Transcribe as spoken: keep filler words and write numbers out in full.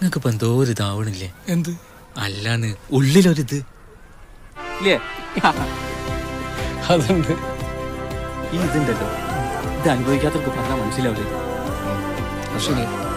നിങ്ങൾക്കിപ്പോ എന്തോ ഒരു ഇതാവണില്ലേ? എന്ത്? അല്ലാന്ന് ഉള്ളിലൊരിത് ഇല്ലേ? അതുണ്ട്. ഈ ഇതുണ്ടല്ലോ, ഇത് അനുഭവിക്കാത്തവർക്ക് പറഞ്ഞാൽ മനസ്സിലാവില്ലേ? ശരി.